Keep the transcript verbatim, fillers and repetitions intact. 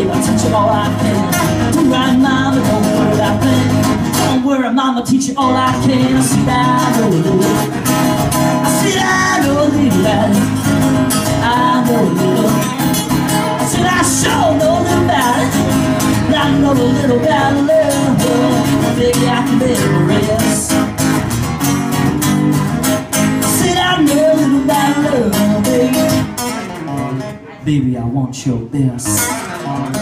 baby, I'll teach you all I can. Do right, mama, don't worry about that. Don't worry, mama, teach you all I can. I see that, I know a little. I see that, I know a little about it. I know a little. I said I sure know a little about it. I know a little about love. Baby, I can bet the rest. I said I know a little about love, baby. Baby, I want your best.